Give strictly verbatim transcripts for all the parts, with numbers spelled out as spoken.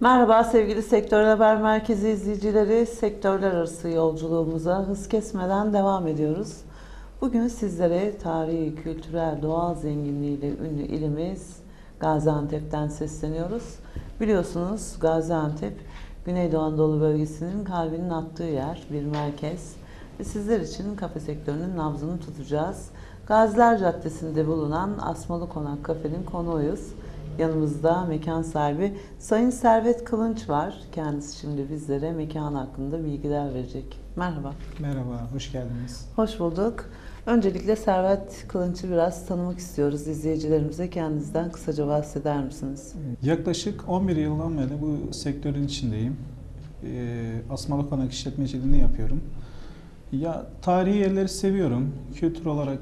Merhaba sevgili Sektör Haber Merkezi izleyicileri, sektörler arası yolculuğumuza hız kesmeden devam ediyoruz. Bugün sizlere tarihi, kültürel, doğal zenginliğiyle ünlü ilimiz Gaziantep'ten sesleniyoruz. Biliyorsunuz Gaziantep, Güneydoğu Anadolu bölgesinin kalbinin attığı yer, bir merkez. Ve sizler için kafe sektörünün nabzını tutacağız. Gaziler Caddesi'nde bulunan Asmalı Konak Kafe'nin konuğuyuz. Yanımızda mekan sahibi Sayın Servet Kılınç var. Kendisi şimdi bizlere mekan hakkında bilgiler verecek. Merhaba. Merhaba, hoş geldiniz. Hoş bulduk. Öncelikle Servet Kılınç'ı biraz tanımak istiyoruz. İzleyicilerimize kendinizden kısaca bahseder misiniz? Yaklaşık on bir yıldan beri bu sektörün içindeyim. Asmalı Konak işletmeciliğini yapıyorum. Ya tarihi yerleri seviyorum. Kültür olarak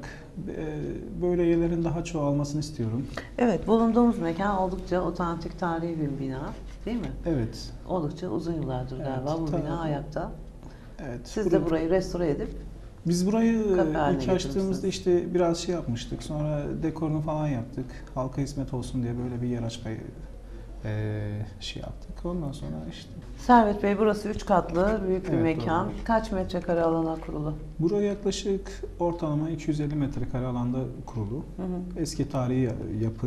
böyle yerlerin daha çoğalmasını istiyorum. Evet, bulunduğumuz mekan oldukça otantik tarihi bir bina, değil mi? Evet. Oldukça uzun yıllardır Evet, galiba bu tabii. bina ayakta. Evet. Siz burayı, de burayı restore edip Biz burayı kafe haline ilk açtığımızda getirmişsiniz. işte biraz şey yapmıştık. Sonra dekorunu falan yaptık. Halka hizmet olsun diye böyle bir yer açmayı eee, şey yaptık. Ondan sonra işte Servet Bey, burası üç katlı büyük bir Evet, mekan. doğru. Kaç metrekare alana kurulu? buraya yaklaşık ortalama iki yüz elli metrekare alanda kurulu. Hı hı. Eski tarihi yapı.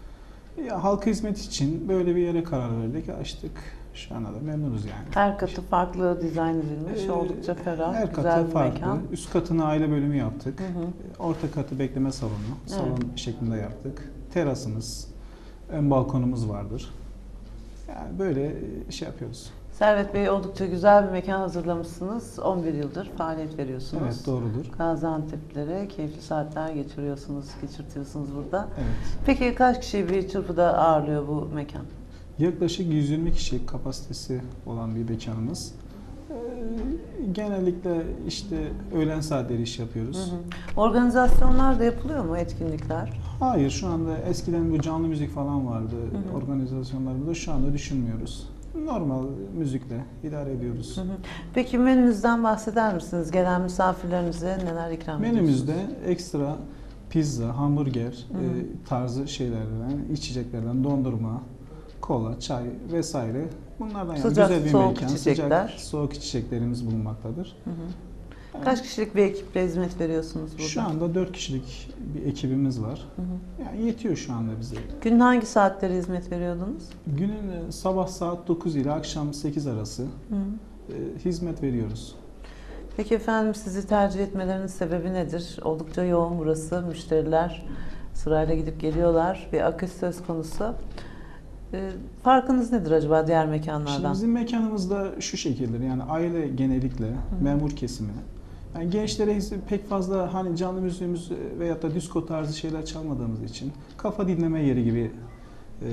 Ya, halka hizmet için böyle bir yere karar verdik, açtık. Şu anda da memnunuz yani. Her katı farklı dizayn edilmiş, Ee, oldukça ferah, Her güzel katı bir farklı. mekan. Üst katını aile bölümü yaptık. Hı hı. Orta katı bekleme salonu. Salon Evet. şeklinde yaptık. Terasımız, ön balkonumuz vardır. Yani böyle şey yapıyoruz. Servet Bey, oldukça güzel bir mekan hazırlamışsınız. on bir yıldır faaliyet veriyorsunuz. Evet, doğrudur. Gaziantep'lere keyifli saatler geçiriyorsunuz, geçirtiyorsunuz burada. Evet. Peki kaç kişiyi bir çırpıda ağırlıyor bu mekan? Yaklaşık yüz yirmi kişi kapasitesi olan bir mekanımız. Ee, Genellikle işte öğlen saatleri iş yapıyoruz. Hı hı. Organizasyonlar da yapılıyor mu, etkinlikler? Hayır, şu anda eskiden bu canlı müzik falan vardı Hı hı. organizasyonlarımızda. Şu anda düşünmüyoruz. Normal müzikle idare ediyoruz. Hı hı. Peki menünüzden bahseder misiniz? Gelen misafirlerinize neler ikram ediyorsunuz? Menümüzde ekstra pizza, hamburger Hı hı. e, tarzı şeylerden, içeceklerden dondurma, kola, çay vesaire. Bunlardan yani Sıcak, güzel bir soğuk mekan. içecekler. Sıcak, soğuk içeceklerimiz bulunmaktadır. Hı hı. Kaç kişilik bir ekiple hizmet veriyorsunuz burada? Şu anda dört kişilik bir ekibimiz var. Hı hı. Yani yetiyor şu anda bize. Günün hangi saatleri hizmet veriyordunuz? Günün e, sabah saat dokuz ile akşam sekiz arası Hı hı. e, hizmet veriyoruz. Peki efendim, sizi tercih etmelerinin sebebi nedir? Oldukça yoğun burası. Müşteriler sırayla gidip geliyorlar. Bir akış söz konusu. Ee, farkınız nedir acaba diğer Şimdi mekanlardan? bizim mekanımızda şu şekildir, yani aile genellikle, memur kesimi. Yani gençlere his- pek fazla hani canlı müziğimiz veyahut da disko tarzı şeyler çalmadığımız için kafa dinleme yeri gibi e,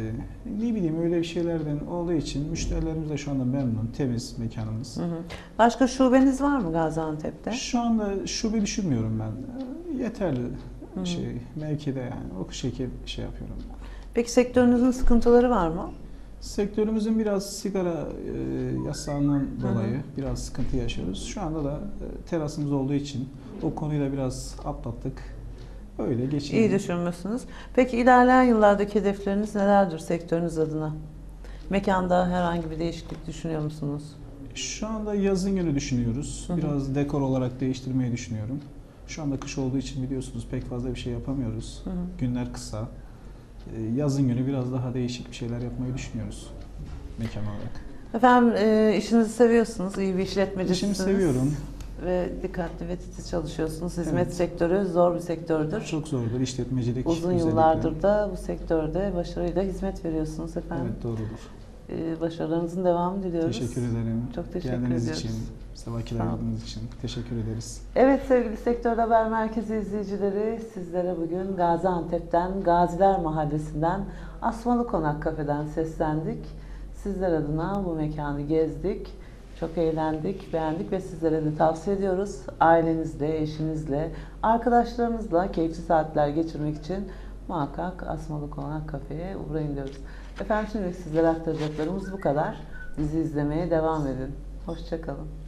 ne bileyim öyle bir şeylerden olduğu için müşterilerimiz de şu anda memnun, temiz mekanımız. Hı hı. Başka şubeniz var mı Gaziantep'te? Şu anda şube düşünmüyorum ben. E, Yeterli hı. şey mevkide yani o şekil şey yapıyorum. Peki sektörünüzün sıkıntıları var mı? Sektörümüzün biraz sigara e, yasağından dolayı Hı hı. biraz sıkıntı yaşıyoruz. Şu anda da e, terasımız olduğu için o konuyu da biraz atlattık. Öyle geçiyor. İyi düşünmüşsünüz. Peki ilerleyen yıllardaki hedefleriniz nelerdir sektörünüz adına? Mekanda herhangi bir değişiklik düşünüyor musunuz? Şu anda yazın günü düşünüyoruz. Hı hı. Biraz dekor olarak değiştirmeyi düşünüyorum. Şu anda kış olduğu için biliyorsunuz pek fazla bir şey yapamıyoruz. Hı hı. Günler kısa. E, yazın günü biraz daha değişik bir şeyler yapmayı düşünüyoruz mekan olarak. Efendim, e, işinizi seviyorsunuz, iyi bir işletmecisiniz. İşimi seviyorum. Ve dikkatli ve titiz çalışıyorsunuz. Hizmet Evet. sektörü zor bir sektördür. Çok zordur işletmecilik. Uzun özellikle. yıllardır da bu sektörde başarıyla hizmet veriyorsunuz efendim. Evet, doğrudur. Ee, başarılarınızın devamını diliyoruz. Teşekkür ederim. Çok teşekkür Geldiğiniz ediyoruz. için, bize vakit Sağ olun. ayırdığınız için teşekkür ederiz. Evet sevgili Sektör Haber Merkezi izleyicileri, sizlere bugün Gaziantep'ten, Gaziler Mahallesi'nden, Asmalı Konak Kafe'den seslendik. Sizler adına bu mekanı gezdik. Çok eğlendik, beğendik ve sizlere de tavsiye ediyoruz. Ailenizle, eşinizle, arkadaşlarınızla keyifli saatler geçirmek için muhakkak Asmalı Konak Kafe'ye uğrayın diyoruz. Efendim, şimdi sizlere aktaracaklarımız bu kadar. Bizi izlemeye devam edin. Hoşça kalın.